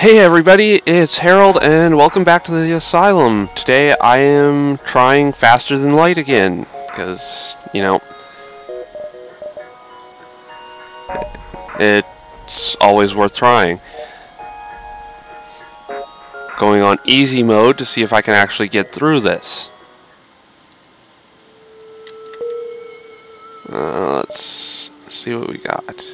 Hey everybody, it's Harold and welcome back to the Asylum. Today I am trying faster than light again, because, you know, it's always worth trying. Going on easy mode to see if I can actually get through this. Let's see what we got.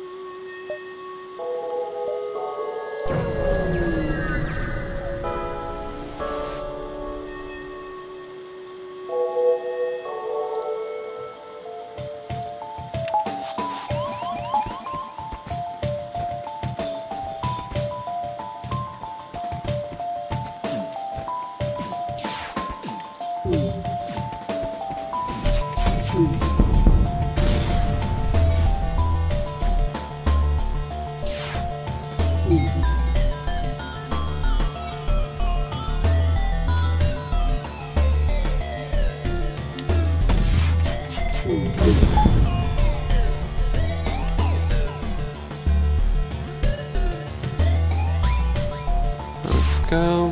Let's go.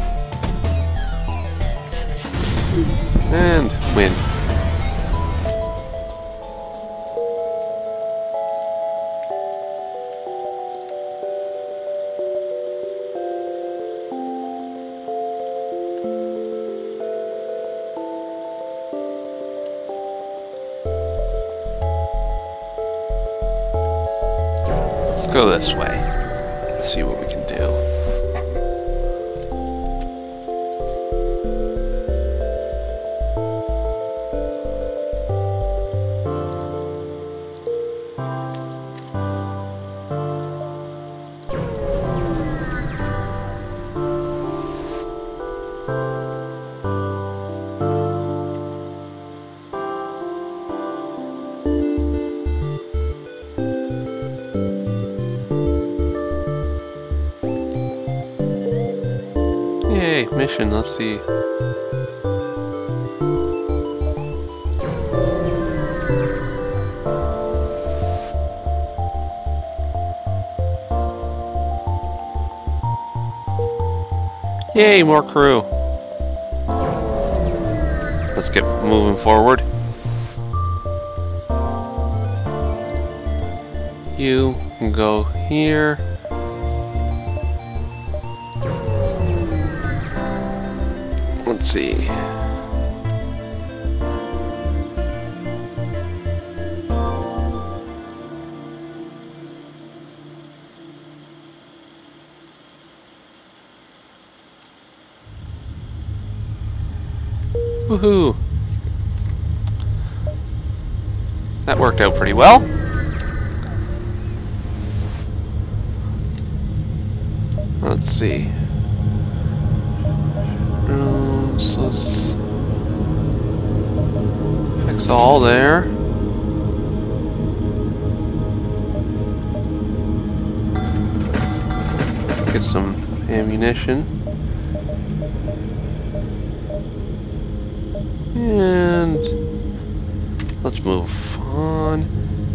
And win. Let's go this way. Let's see what we can do. Yay, mission, let's see. Yay, more crew. Let's get moving forward. You can go here. Let's see. Woohoo! That worked out pretty well. Let's see. So let's fix all there. Get some ammunition. And let's move on.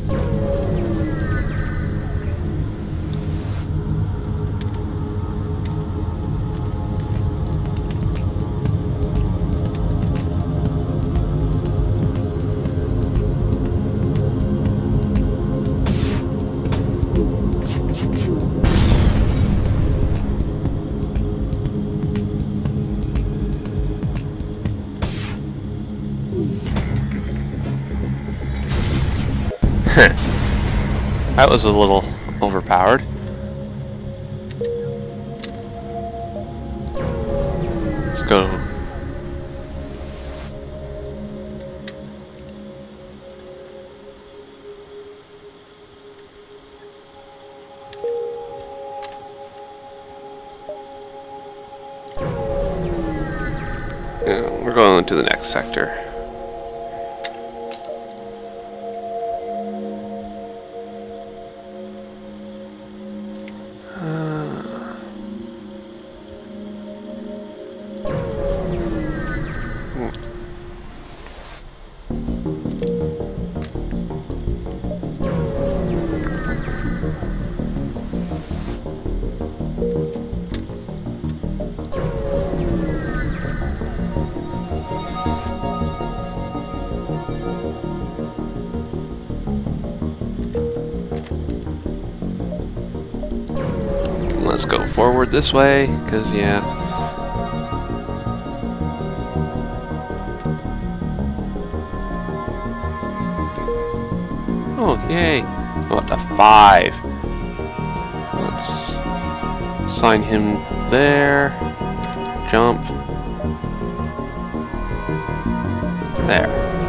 That was a little overpowered. Let's go. Yeah, we're going to the next sector. Let's go forward this way, because, yeah. Oh, yay. Oh, up to 5. Let's assign him there. Jump. There.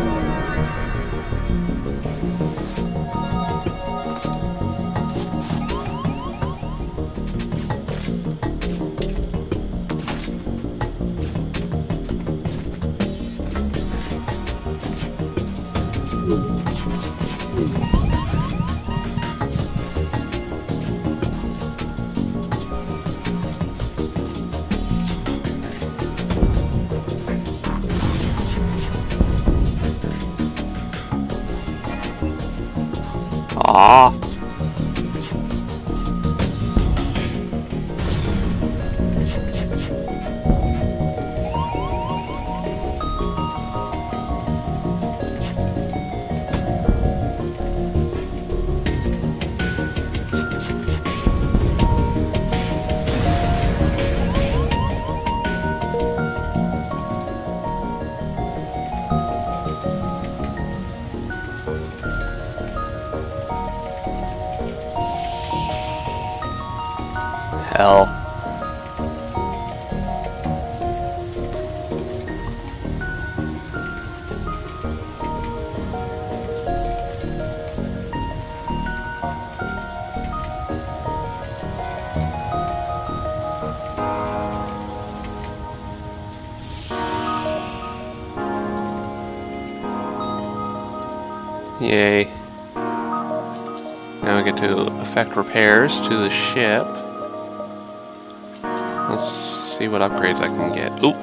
Ah. Hell. Yay. Now we get to effect repairs to the ship. Let's see what upgrades I can get. Ooh!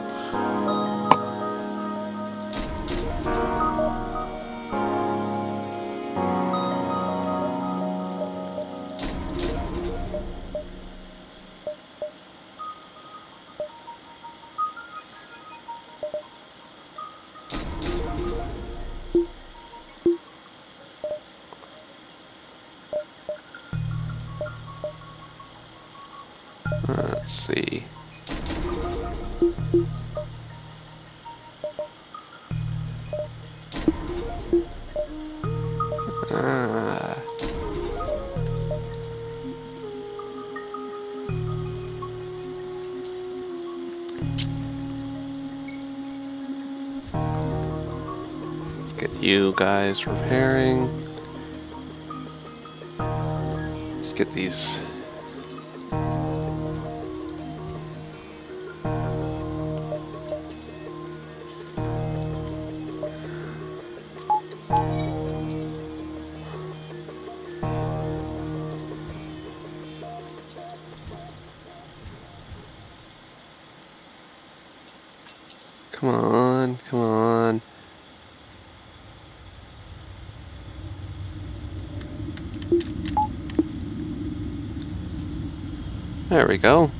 Let's see. Let's get you guys repairing. Let's get these. Come on, come on. There we go.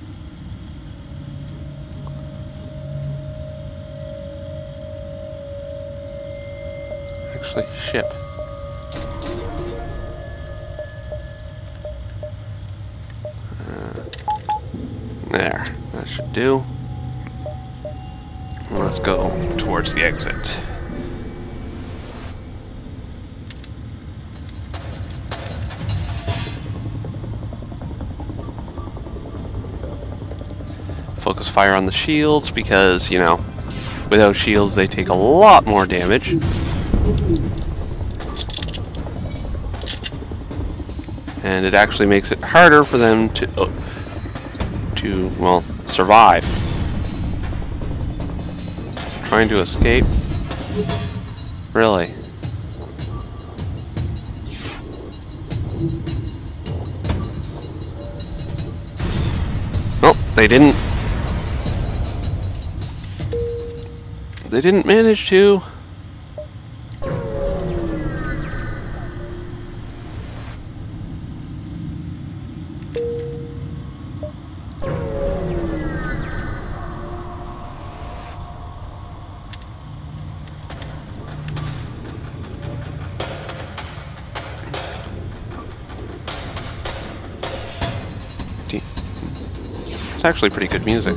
Actually, ship. There, that should do. Let's go towards the exit. Focus fire on the shields because, you know, without shields they take a lot more damage. And it actually makes it harder for them to well, survive. Trying to escape? Really? Well, they didn't manage to. It's actually pretty good music.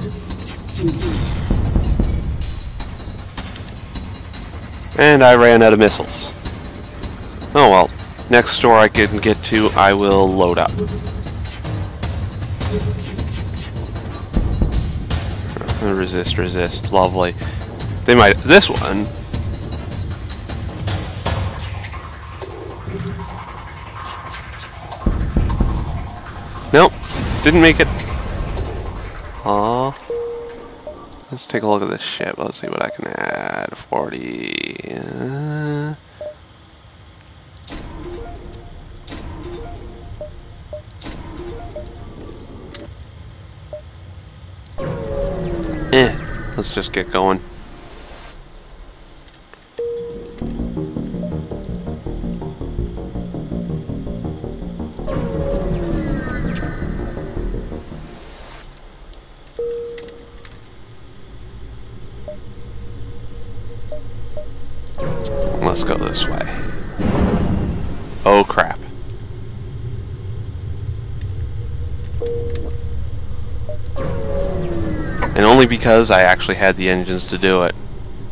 And I ran out of missiles. Oh well. Next store I can get to, I will load up. Resist, resist. Lovely. They might... This one... Nope. Didn't make it. Aww. Let's take a look at this ship. Let's see what I can add. 40... Let's just get going. Let's go this way. Oh crap. And only because I actually had the engines to do it.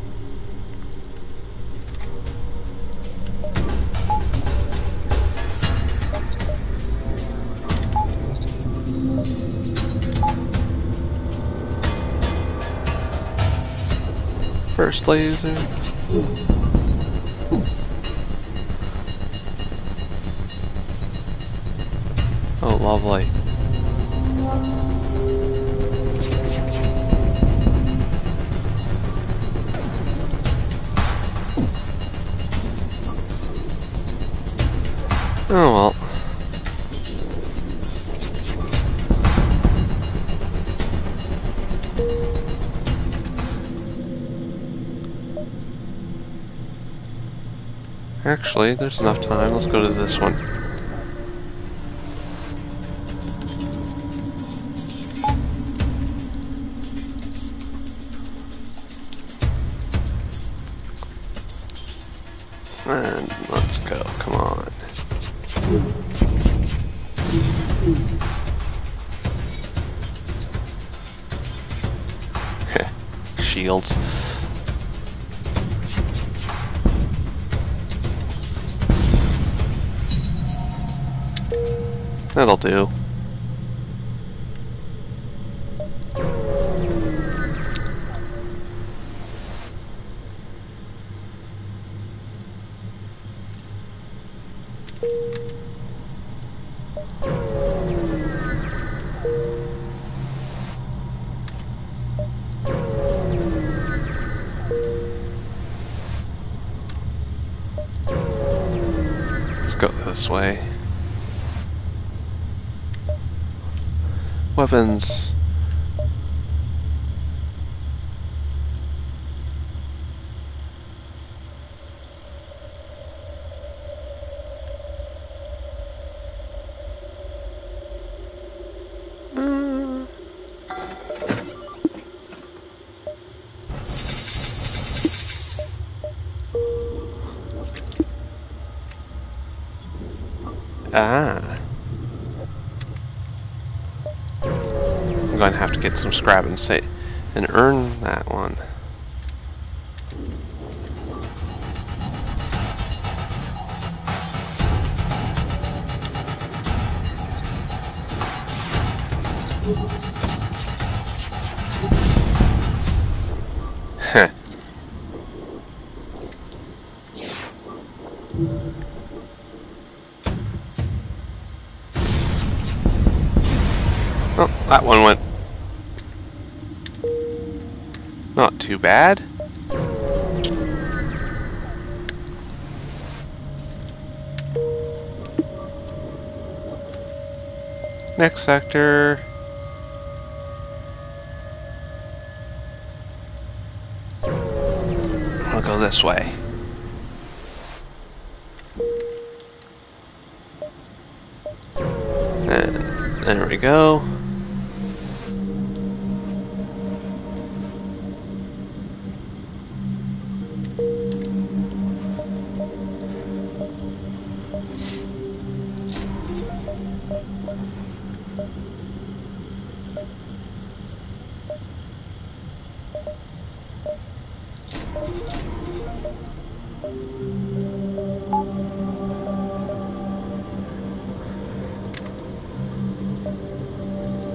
First laser. Oh, lovely. Oh well. Actually, there's enough time. Let's go to this one. And let's go. Come on. Shields. That'll do. Let's go this way. Weapons. Ah. I'm going to have to get some scrap and say and earn that one. Heh. Oh, that one went not too bad. Next sector. I'll go this way. And there we go.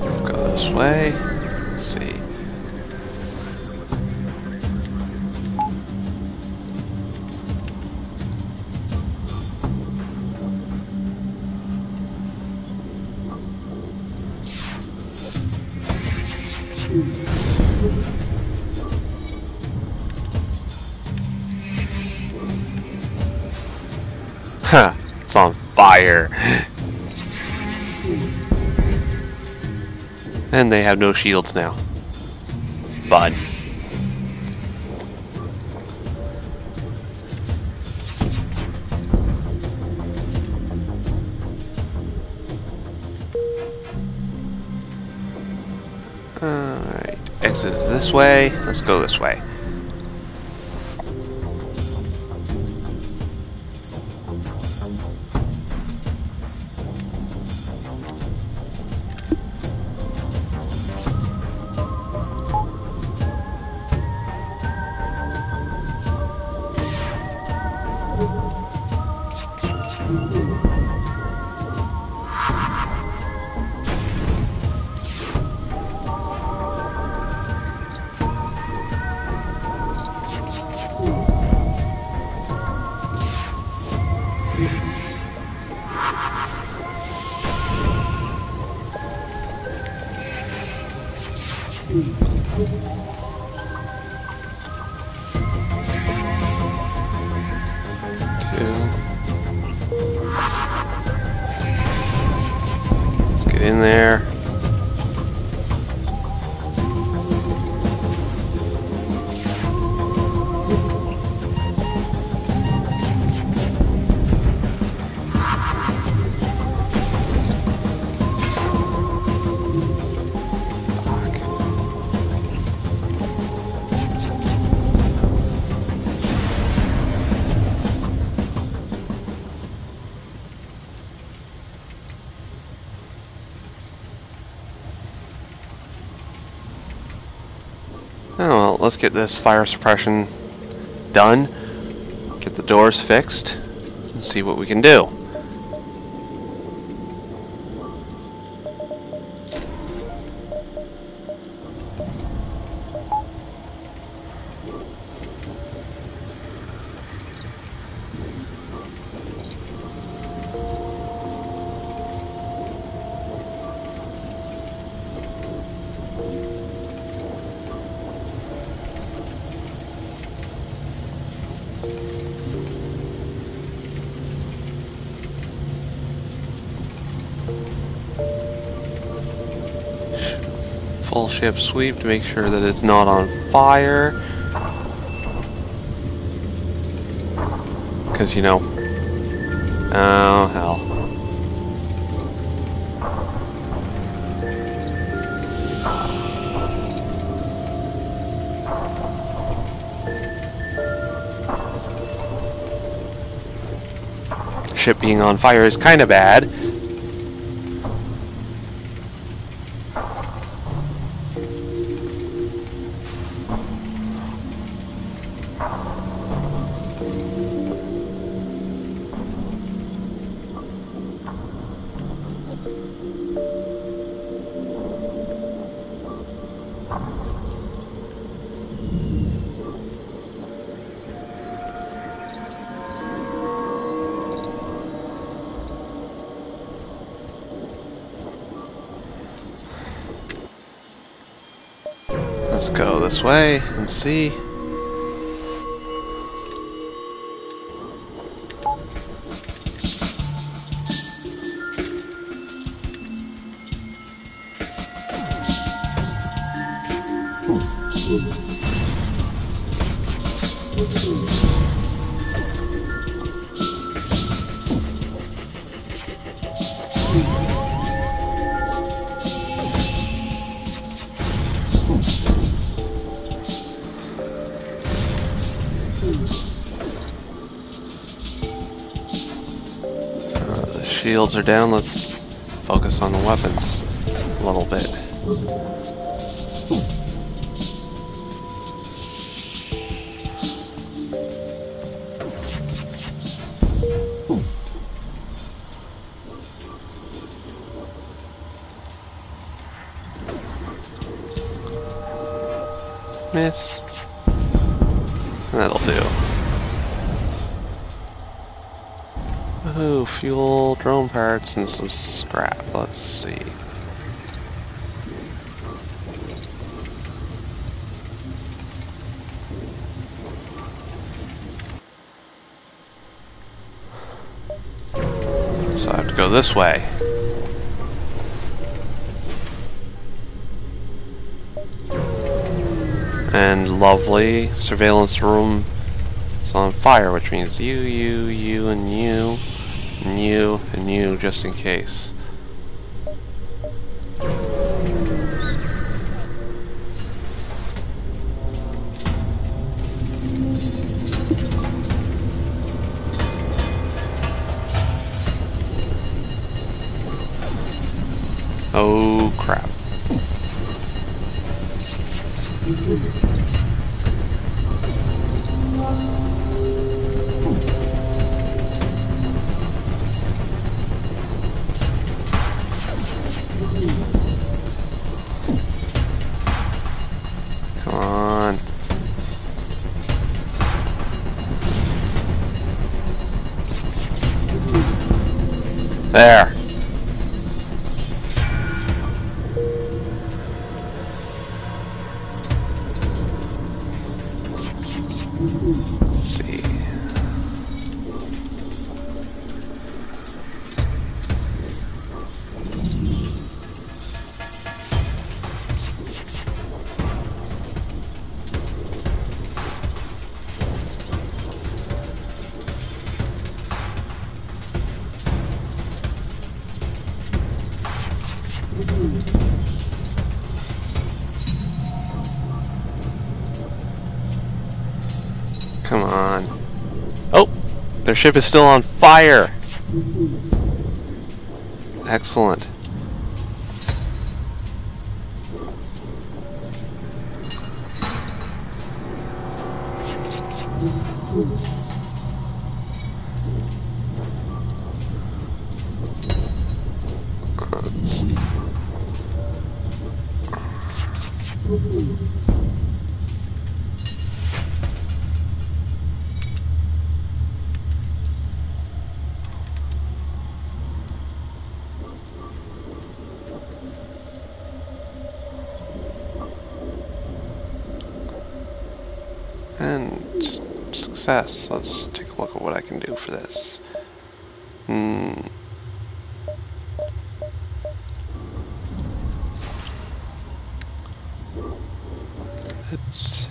Let's go this way. Let's see. Huh, it's on fire. And they have no shields now. Fun. Alright, exit is this way. Let's go this way. Let's get in there. Oh well, let's get this fire suppression done, get the doors fixed, and see what we can do. Full ship sweep to make sure that it's not on fire. Because, you know, oh hell. Ship being on fire is kind of bad. Let's go this way and see. The shields are down. Let's focus on the weapons a little bit. Miss. That'll do. Woohoo, fuel, drone parts, and some scrap. Let's see. So I have to go this way. And lovely, surveillance room is on fire, which means you, and you, and you, and you, just in case. Oh crap. Come on. There. See. Come on. Oh! Their ship is still on fire! Excellent. And success. Let's take a look at what I can do for this. It's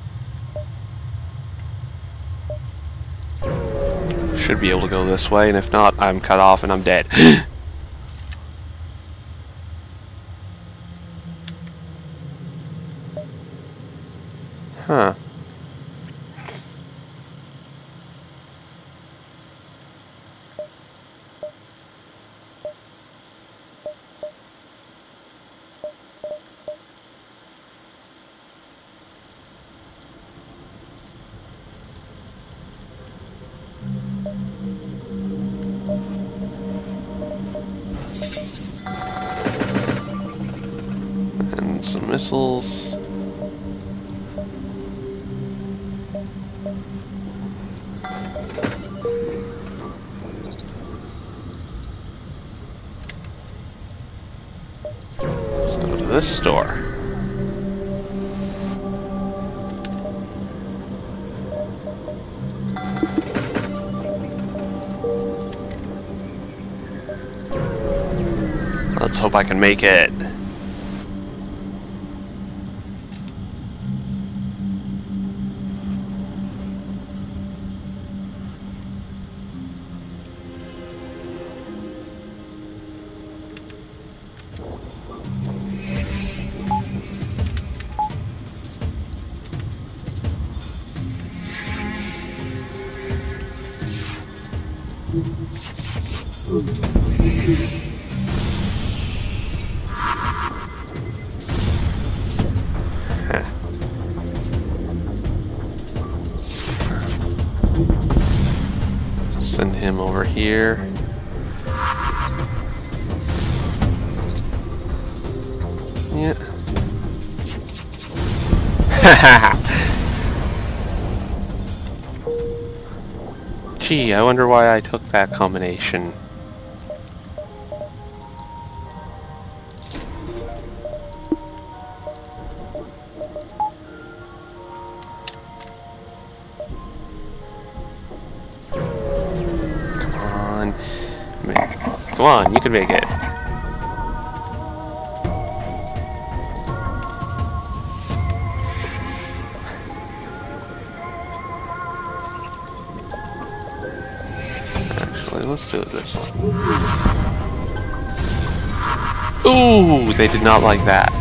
should be able to go this way, and if not, I'm cut off and I'm dead. Huh. And some missiles. Let's go to this store. Let's hope I can make it. Send him over here. Yeah. Gee, I wonder why I took that combination. Come on. Come on, you can make it. Actually, let's do it this way. Ooh, they did not like that.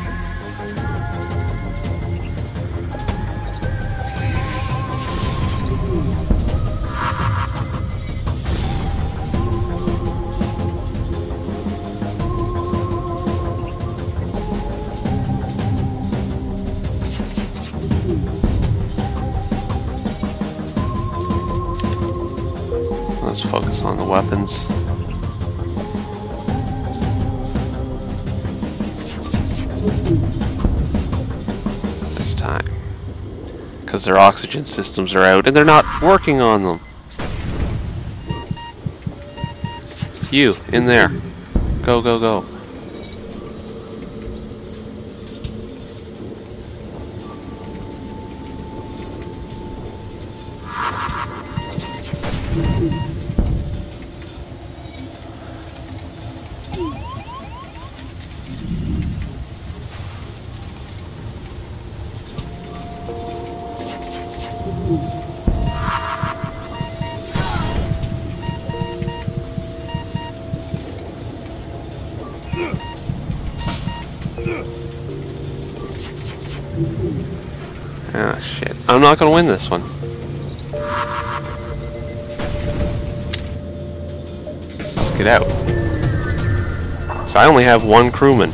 Let's focus on the weapons. This time. Because their oxygen systems are out and they're not working on them. You, in there. Go, go, go. Ah, shit. I'm not gonna win this one. Let's get out. So I only have one crewman.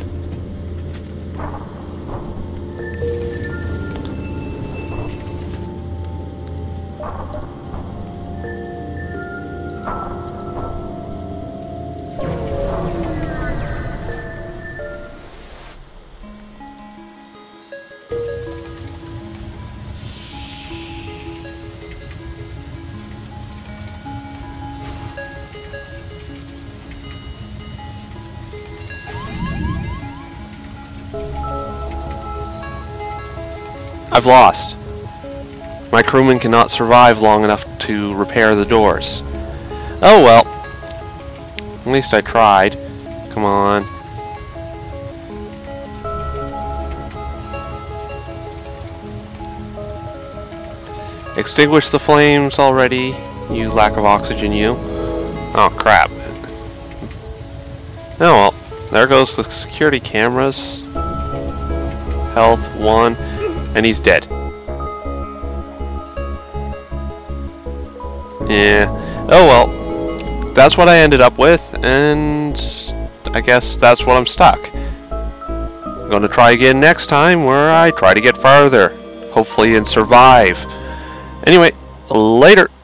I've lost. My crewman cannot survive long enough to repair the doors. Oh well. At least I tried. Come on. Extinguish the flames already, you lack of oxygen, you. Oh crap. Oh well. There goes the security cameras. Health 1. And he's dead. Yeah. Oh well. That's what I ended up with, and I guess that's what I'm stuck. I'm gonna try again next time where I try to get farther. Hopefully and survive. Anyway, later.